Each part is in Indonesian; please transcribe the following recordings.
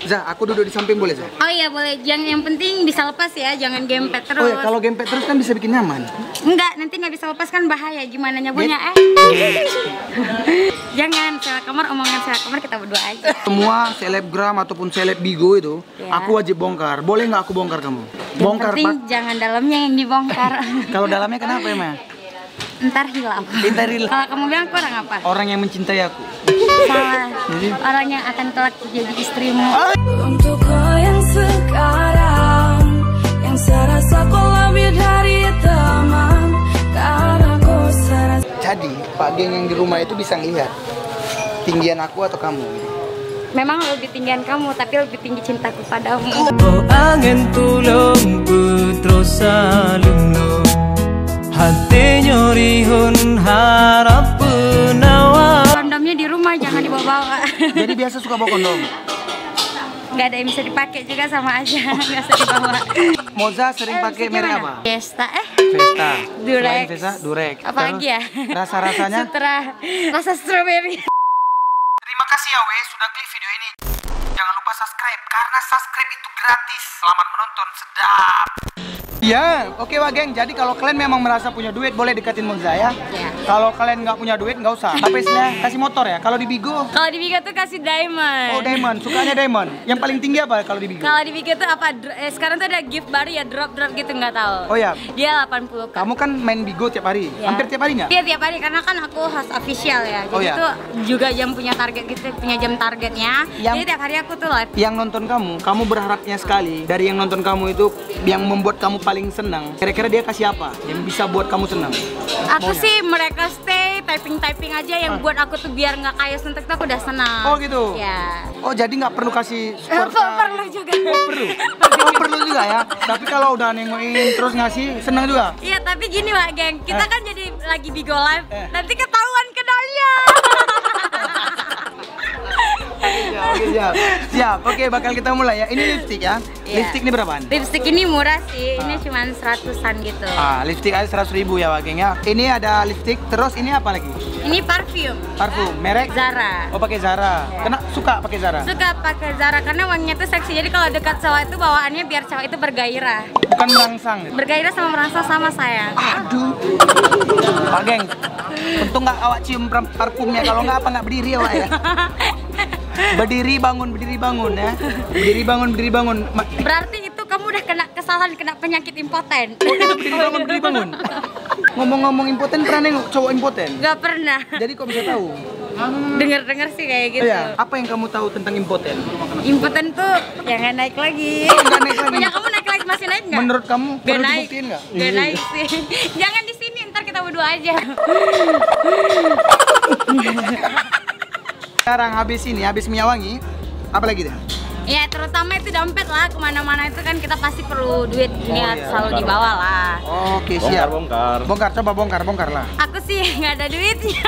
Zah, aku duduk di samping boleh, Zah? Oh iya boleh, yang penting bisa lepas ya, jangan gempet terus. Oh ya, kalau gempet terus kan bisa bikin nyaman. Enggak, nanti nggak bisa lepas kan bahaya, gimana nyabunya Jangan, sewa kamar, omongan sewa kamar kita berdua aja. Semua selebgram ataupun seleb Bigo itu, aku wajib bongkar. Boleh nggak aku bongkar kamu? Bongkar, yang penting jangan dalamnya yang dibongkar. Kalau dalamnya kenapa emang? Ntar hilang. Ntar hilang. Kalau kamu bilang aku orang apa? Orang yang mencintai aku. Salah. Orang yang akan kelak jadi istrimu. Untuk kau yang sekarang, yang serasa kau lebih dari teman, karena kau serasa. Jadi, Pak Geng yang di rumah itu bisa ngelihat tinggian aku atau kamu? Memang lebih tinggian kamu, tapi lebih tinggi cintaku padamu. Oh angin tulung putro salungno, hati nyorihun harap penawa. Kondomnya di rumah, jangan dibawa-bawa. Jadi biasa suka bawa kondom? Nggak ada yang bisa dipakai juga, sama aja. Nggak usah dibawa. Moza sering pakai merek apa? Fiesta, Vesta. Durex. Selain Vesta, Durex. Apa lagi ya? Rasa-rasanya? Setelah rasa strawberry. Terima kasih ya weh sudah klik video ini. Jangan lupa subscribe karena subscribe itu gratis. Selamat menonton, sedap. Ya, oke Wah Geng. Jadi kalau kalian memang merasa punya duit boleh deketin Moza ya. Ya. Kalau kalian nggak punya duit nggak usah. Tapi kasih motor ya. Kalau di Bigo. Kalau di Bigo tuh kasih diamond. Oh diamond, sukanya diamond. Yang paling tinggi apa kalau di Bigo? Kalau di Bigo tuh apa? Sekarang tuh ada gift baru ya, drop gitu nggak tahu. Oh ya. Dia 80. Kamu kan main Bigo tiap hari. Ya. Hampir tiap hari nggak? Iya tiap hari karena kan aku host official ya. Jadi Oh, ya. tuh juga jam punya target gitu, punya jam targetnya. Jadi tiap hari aku tuh live. Yang nonton kamu berharapnya sekali dari yang nonton kamu itu yang membuat kamu paling senang. Kira-kira dia kasih apa yang bisa buat kamu senang? Aku sih mereka stay typing aja yang buat aku tuh biar nggak kayak suntik tuh aku udah senang. Oh gitu. Ya. Oh jadi nggak perlu kasih support. Perlu juga. Oh perlu. Oh perlu juga ya. Tapi kalau udah nengokin terus ngasih senang juga. Iya tapi gini Wak Geng, kita kan jadi lagi Bigo live, nanti ketahuan kedalnya. Oke, siap. Oke, bakal kita mulai ya. Ini lipstick ya. Iya. Lipstick ini berapaan? Lipstick ini murah sih, ini cuma 100-an gitu. Lipstick aja 100.000 ya, Wah Geng ya. Ini ada lipstick, terus ini apa lagi? Ini parfum. Parfum, merek? Zara. Oh, pakai Zara. Kena suka pakai Zara? Suka pakai Zara karena wanginya tuh seksi. Jadi kalau dekat cowok itu bawaannya biar cowok itu bergairah. Bukan merangsang. Bergairah sama merasa sama sayang. Aduh. Wah Geng, untung nggak awak cium parfumnya. Kalau nggak apa nggak berdiri awak ya. Berdiri bangun ya. Berdiri bangun. Berarti itu kamu udah kena kesalahan, kena penyakit impoten. Berdiri bangun. Ngomong-ngomong impoten, pernah nengok cowok impoten? Gak pernah. Jadi kok bisa tahu? Dengar-dengar sih kayak gitu. Iya. Apa yang kamu tahu tentang impoten? Impoten tuh jangan naik lagi. Nggak naik lagi. Punya kamu naik lagi, masih naik nggak? Menurut kamu Gak perlu naik. dibuktiin nggak? Gak naik sih. Jangan di sini, ntar kita berdua aja. Sekarang habis Minyak Wangi, apa lagi deh? Ya terutama itu dompet lah, kemana-mana itu kan kita pasti perlu duit, niat selalu dibawa lah. Oke, siap. Bongkar. Coba bongkar lah. Aku sih nggak ada duitnya.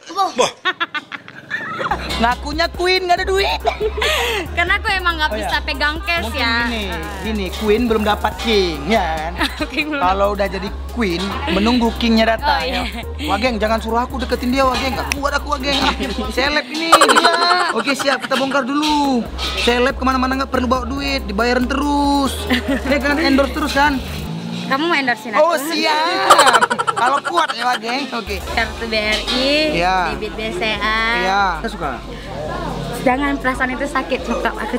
Ngakunya Queen nggak ada duit. Karena aku emang nggak bisa pegang cash Mungkin ya. gini, Queen belum dapat King, ya kan? Oke, belum. Kalau udah jadi Queen, menunggu Kingnya datang. Oh, iya. Wah Geng, jangan suruh aku deketin dia, Wah Geng. Gak kuat aku, Wah Geng. Seleb ini. Oke siap, kita bongkar dulu. Seleb kemana-mana nggak perlu bawa duit, dibayarin terus. Dia kan endorse terus kan? Kamu mau endorsein aku? Oh siap. Kalau kuat ya, Wah Geng. Oke. Kartu BRI, Iya. debit BCA. Iya. Kita suka. Jangan, perasaan itu sakit, cokap aku.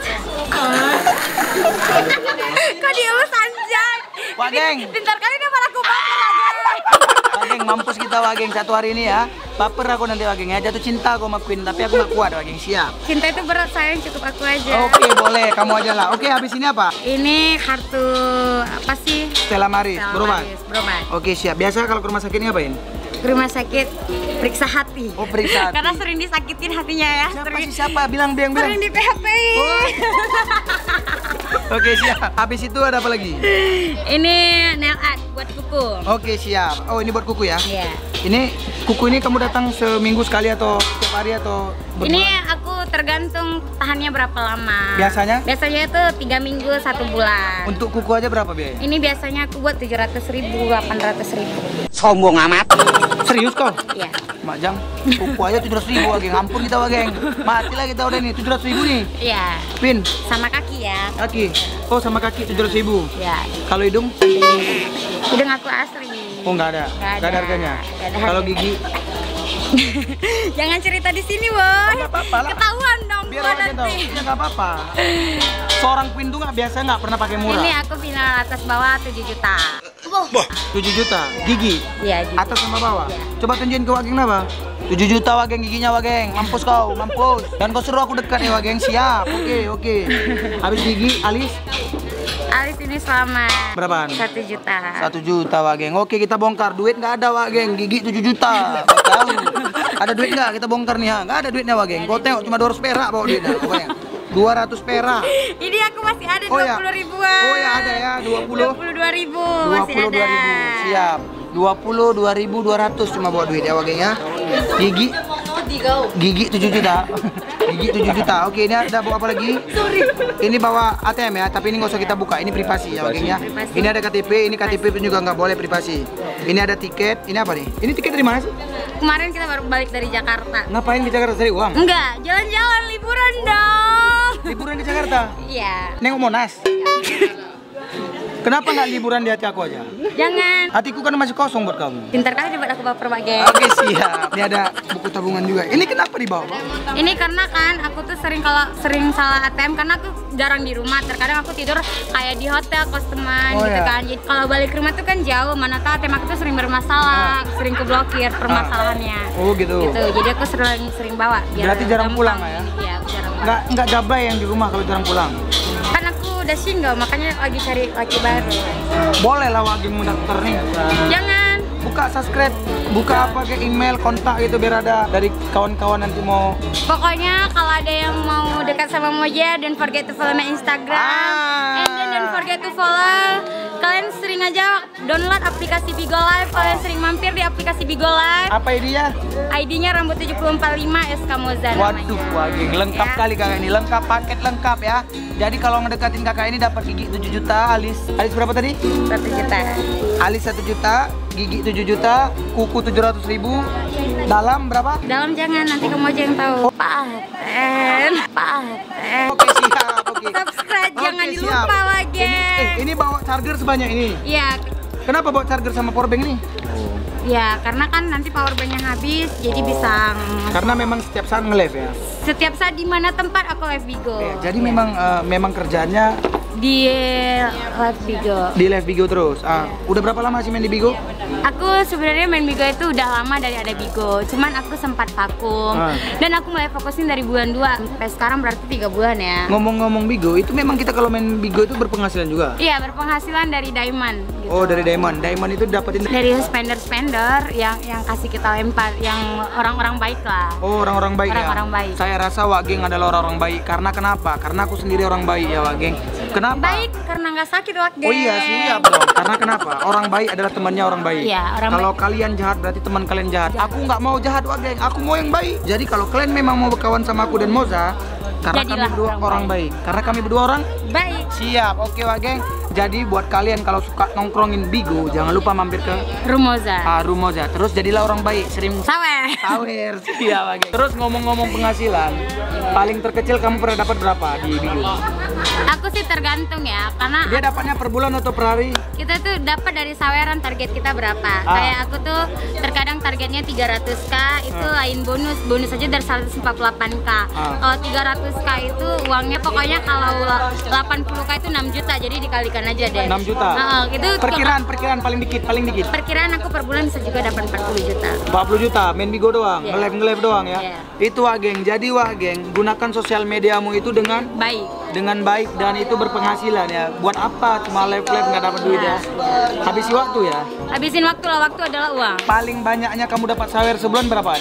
Kok dielus anjay? Wah Geng. Bentar kali dia malah aku baper lagi. Wah Geng, mampus kita Wah Geng satu hari ini ya. Baper aku nanti Wah Geng ya. Jatuh cinta aku sama Queen, tapi aku gak kuat Wah Geng. Siap. Cinta itu berat sayang, cukup aku aja. Oke, boleh. Kamu aja lah. Oke, habis ini apa? Ini kartu apa sih? Stella Maris, berobat. Berobat. Oke, siap. Biasa kalau ke rumah sakit ini ngapain? Ke rumah sakit periksa hati. Oh, periksa hati. Karena sering disakitin hatinya ya. Siapa? Bilang. Sering di PHP. Oh. Oke, siap. Habis itu ada apa lagi? Ini nail art buat kuku. Oke, siap. Oh, ini buat kuku ya? Iya. Ini kuku ini kamu datang seminggu sekali atau setiap hari atau berbulan? Ini aku tergantung tahannya berapa lama. Biasanya? Biasanya itu 3 minggu 1 bulan. Untuk kuku aja berapa biaya? Ini biasanya aku buat 700.000, 800.000. Sombong amat. Serius kau? Iya. Mak Jang, kuku aja 700.000 Wageng. Ampun kita Wageng. Matilah kita udah nih 700.000 nih. Iya. Pin, Sama kaki ya. kaki. Oh sama kaki 700.000. Iya. Kalau hidung? Hidung aku asli. Oh nggak ada. Nggak Nggak ada ada. harganya. Nggak ada Kalau harganya. gigi? Jangan cerita di sini, boy. Nggak apa-apa lah. Ketahuan dong Biar gua Wageng tahu. nanti. Ya nggak apa-apa. Seorang Queen tuh nggak biasa nggak pernah pakai murah. Ini aku final atas bawah 7 juta. 7 juta. Gigi? Iya, gitu. Atas sama bawah? Iya. Coba tunjukin ke Wageng apa? 7 juta Wageng giginya Wageng. Mampus kau, mampus. Dan kau suruh aku dekat ya Wageng. Siap. Oke. Habis gigi, alis? Alis ini selamat. Berapaan? 1 juta. 1 juta Wageng. Oke, kita bongkar. Duit nggak ada Wageng. Gigi 7 juta. Kau tahu? Ada duit nggak? Kita bongkar nih ha. Nggak ada duitnya Wageng. Kau tengok cuma 200 perak bawa duitnya. Pokoknya 200 perak. Ini aku masih ada Oh, ya. 20 ribuan. Oh ya ada ya 20. 22.000 masih ada. 22.000. Siap. 22.200 cuma bawa duit ya Wageng ya. Gigi 7 juta. Gigi 7 juta. Oke, ini ada bawa apa lagi? Ini bawa ATM ya, tapi ini nggak usah kita buka. Ini privasi ya Wageng ya. Privasi. Ini ada KTP, ini KTP pun juga nggak boleh privasi. Ini ada tiket. Ini apa nih? Ini tiket dari mana sih? Kemarin kita baru balik dari Jakarta. Ngapain di Jakarta cari uang? Enggak, jalan-jalan liburan dong. Liburan di Jakarta? Iya. Nengok Monas. Kenapa nggak liburan di hati aku aja? Jangan. Hatiku kan masih kosong buat kamu. Pintar kali dibuat aku baper, Pak Geng. Oke siap. Ini ada buku tabungan juga. Ini kenapa dibawa, Pak? Ini karena kan aku tuh sering salah ATM karena aku jarang di rumah. Terkadang aku tidur kayak di hotel kos teman Oh, gitu ya. kan. Jadi kalau balik ke rumah tuh kan jauh. Mana tahu ATM aku tuh sering bermasalah, sering keblokir permasalahannya. Oh gitu. Gitu. Jadi aku sering bawa. biar Berarti jarang gampang. pulang, ya? Iya, aku jarang pulang. Nggak jablay yang di rumah kalau jarang pulang. Kan aku udah single, makanya lagi cari laki baru. Boleh lah Wageng mendaftar nih. Jangan. Buka subscribe, buka apa ke email, kontak gitu biar ada dari kawan-kawan nanti mau. Pokoknya kalau ada yang mau dekat sama Moja, don't forget to follow my Instagram. Ah. And then don't forget to follow. Kalian sering aja download aplikasi Bigo Live. Kalian sering mampir di aplikasi Bigo Live. Apa dia? ID-nya rambut 745 SK Moza namanya. Waduh, Wageng lengkap Ya. kali kakak ini, lengkap paket lengkap ya. Jadi kalau ngedekatin kakak ini dapat gigi 7 juta, alis berapa tadi? 1 juta. Alis 1 juta, gigi 7 juta, kuku 700.000. Dalam berapa? Dalam jangan, nanti kamu aja yang tahu. Paten. Oke siap, oke. Subscribe, Oke, jangan siap. dilupa lagi. Ini bawa charger sebanyak ini. Iya, Kenapa bawa charger sama powerbank nih? ya karena kan nanti powerbanknya habis, jadi bisa Karena memang setiap saat nge-live ya. setiap saat di mana tempat aku live Bigo. Jadi memang kerjanya Di live Bigo. di live Bigo terus. Udah berapa lama sih main di Bigo? Aku sebenarnya main Bigo itu udah lama dari ada Bigo, cuman aku sempat vakum dan aku mulai fokusin dari bulan 2 sampai sekarang berarti 3 bulan ya. Ngomong-ngomong Bigo, itu memang kita kalau main Bigo itu berpenghasilan juga. Iya, berpenghasilan dari Diamond gitu. Oh, dari Diamond. Diamond itu dapetin Dari spender yang kasih kita lempar, yang orang-orang baik lah. Oh, orang-orang baik ya. Orang-orang baik. Saya rasa Wageng adalah orang-orang baik. Karena kenapa? Karena aku sendiri orang baik ya Wageng. Kenapa? Baik karena nggak sakit waktu. Oh iya siap dong. Karena kenapa? Orang baik adalah temannya orang baik. Iya, orang Kalau kalian jahat berarti teman kalian jahat. Aku nggak mau jahat Wageng. Aku mau yang baik. Jadi kalau kalian memang mau berkawan sama aku dan Moza, karena Jadilah kami berdua orang orang baik. Karena kami berdua orang Baik. siap. Oke Wageng. Jadi buat kalian kalau suka nongkrongin Bigo, jangan lupa mampir ke Rumoza. Rumoza. Terus jadilah orang baik. Sering Sawer. Sawer, siap Wageng. Terus ngomong-ngomong penghasilan, paling terkecil kamu pernah dapat berapa di Bigo? Aku sih tergantung ya, karena Dia dapatnya per bulan atau per hari? kita tuh dapat dari saweran target kita berapa. Kayak aku tuh terkadang targetnya 300k itu lain bonus aja dari 148k. Kalau 300k itu uangnya pokoknya kalau 80k itu 6 juta, jadi dikalikan aja deh. 6 juta? Itu Perkiraan paling dikit. perkiraan aku per bulan bisa juga dapat 40 juta. 40 juta, main Bigo doang, Iya. nge-live doang ya. Iya. Itu Wageng. Jadi Wageng, gunakan sosial mediamu itu dengan Baik. dan itu berpenghasilan ya. Buat apa cuma live nggak dapat duit ya? Habisi waktu ya. Habisin waktu lah, waktu adalah uang. Paling banyaknya kamu dapat sawer sebulan berapa?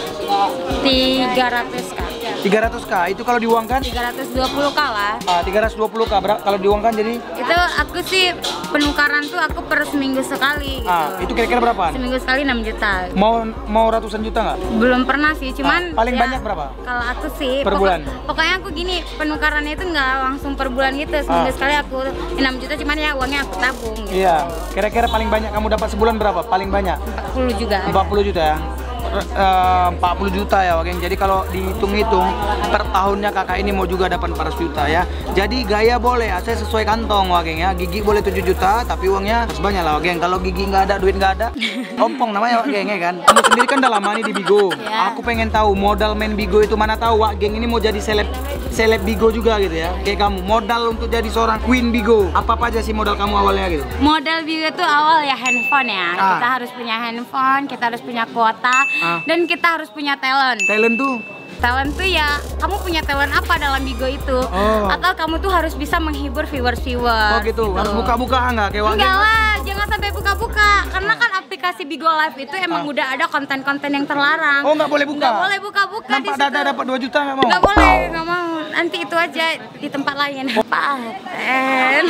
300k. 300k. Itu kalau diuangkan 320k lah. 320k. Kalau diuangkan jadi Itu aku sih penukaran tuh aku per seminggu sekali gitu. Itu kira-kira berapa? Seminggu sekali 6 juta. Mau ratusan juta nggak? Belum pernah sih, cuman paling ya, banyak berapa? Kalau aku sih per bulan. Pokoknya aku gini, penukarannya itu nggak langsung per bulan gitu. Seminggu sekali aku 6 juta, cuman ya uangnya aku tabung gitu. Iya. Kira-kira paling banyak kamu dapat sebulan berapa? Paling banyak? 40 juga. 40 juta ya. 40 juta ya Wageng. Jadi kalau dihitung-hitung per tahunnya kakak ini mau juga dapat 400 juta ya. Jadi gaya boleh, saya sesuai kantong Wageng ya. Gigi boleh 7 juta tapi uangnya harus banyak lah Wageng. Kalau gigi nggak ada, duit nggak ada, ompong namanya Wageng ya kan. Kamu sendiri kan udah lama nih di Bigo. Aku pengen tahu modal main Bigo itu, mana tahu Wageng ini mau jadi seleb Bigo juga gitu ya. Kayak kamu modal untuk jadi seorang Queen Bigo. Apa aja sih modal kamu awalnya gitu? Modal Bigo itu awal ya handphone ya. Kita harus punya handphone, kita harus punya kuota. Dan kita harus punya talent. Talent tuh? Talent tuh ya, kamu punya talent apa dalam Bigo itu? Atau kamu tuh harus bisa menghibur viewers. Oh gitu, harus buka-buka nggak kayak Wageng? Enggak lah, jangan sampai buka-buka. Karena kan aplikasi Bigo Live itu emang udah ada konten-konten yang terlarang. Oh nggak boleh buka? Nggak boleh buka-buka. Nampak dada dapat 2 juta nggak mau? Nggak boleh, nggak mau. Nanti itu aja di tempat lain. Paten.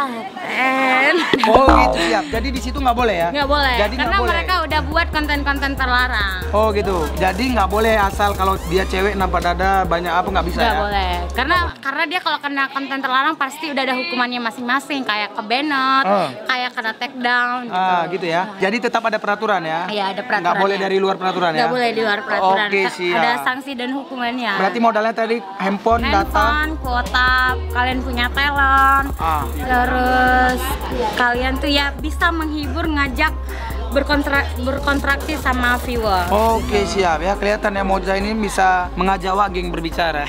Oh gitu, siap. Jadi di situ nggak boleh ya? Nggak boleh. Jadi karena mereka udah buat konten-konten terlarang. Oh gitu. Jadi nggak boleh asal kalau dia cewek nampak dada banyak apa nggak bisa nggak ya? Boleh. Karena dia kalau kena konten terlarang pasti udah ada hukumannya masing-masing, kayak ke-banned, kayak kena take down gitu. Gitu ya. Jadi tetap ada peraturan ya? Iya, ada peraturan. Nggak boleh dari luar peraturan ya? Nggak boleh di luar peraturan. Oke, siap. Ada sanksi dan hukumannya. Berarti modalnya tadi handphone, data, kuota, kalian punya talent, terus kalian tuh ya bisa menghibur, ngajak berkontraksi sama viewer. Oke, siap ya. Kelihatan ya Moza ini bisa mengajak Wageng berbicara.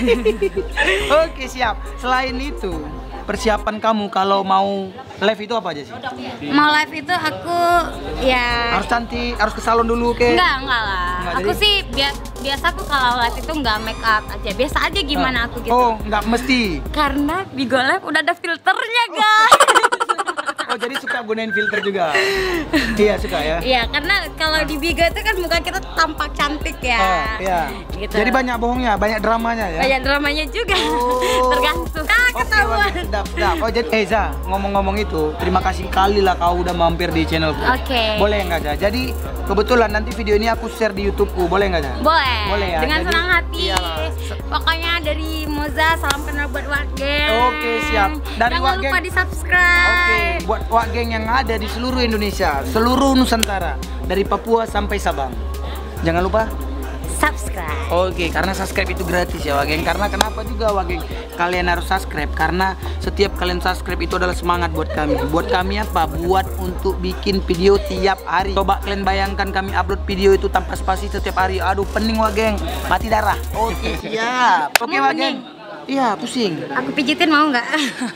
Oke, siap. Selain itu, persiapan kamu kalau mau live itu apa aja sih? Mau live itu aku ya harus cantik, harus ke salon dulu ke? Enggak lah. Aku sih biasa aku kalau live itu nggak make up aja. Biasa aja gimana aku gitu. Oh, nggak mesti. Karena Bigo Live udah ada filternya, guys. Oh, jadi suka gunain filter juga? Iya, suka ya? Iya, karena kalau di Bigo itu kan muka kita tampak cantik ya. Iya. Gitu. Jadi banyak bohongnya, banyak dramanya ya? Banyak dramanya juga. Tergantung. Ketahuan. Sedap. Oh, jadi Eza, ngomong-ngomong itu, terima kasih kali lah kau udah mampir di channelku. Oke. Boleh nggak, Za? Jadi kebetulan nanti video ini aku share di YouTubeku, boleh nggak, Za? Boleh. Boleh ya. Dengan jadi, senang hati. Iyalah. Pokoknya dari Moza, salam kenal buat Wageng. Oke, siap. Dari Jangan lupa di subscribe. Oke, buat Wageng yang ada di seluruh Indonesia, seluruh Nusantara, dari Papua sampai Sabang. Jangan lupa subscribe. Oke, karena subscribe itu gratis ya Wageng. Karena kenapa juga Wageng? Kalian harus subscribe karena setiap kalian subscribe itu adalah semangat buat kami. Buat kami apa? Buat untuk bikin video tiap hari. Coba kalian bayangkan kami upload video itu tanpa spasi setiap hari. Aduh, pening Wageng, mati darah. Oke, siap. Oke Wageng. Iya, pusing. Aku pijitin mau nggak?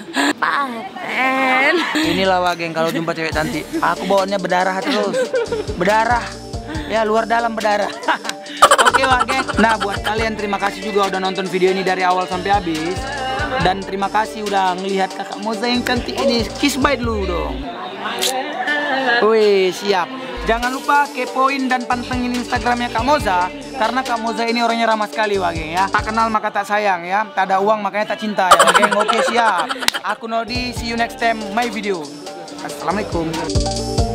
Paten. Inilah Wageng kalau jumpa cewek cantik. Aku bawaannya berdarah terus. Berdarah. Ya, luar dalam berdarah. Oke Wageng. Nah, buat kalian terima kasih juga udah nonton video ini dari awal sampai habis. Dan terima kasih udah ngelihat kakak Moza yang cantik ini. Kiss bye dulu dong. Wih, siap. Jangan lupa kepoin dan pantengin Instagramnya Kak Moza. Karena Kak Moza ini orangnya ramah sekali Wageng ya. Tak kenal maka tak sayang ya. Tak ada uang makanya tak cinta ya Wageng. Oke, siap. Aku Nodi, see you next time my video. Assalamualaikum.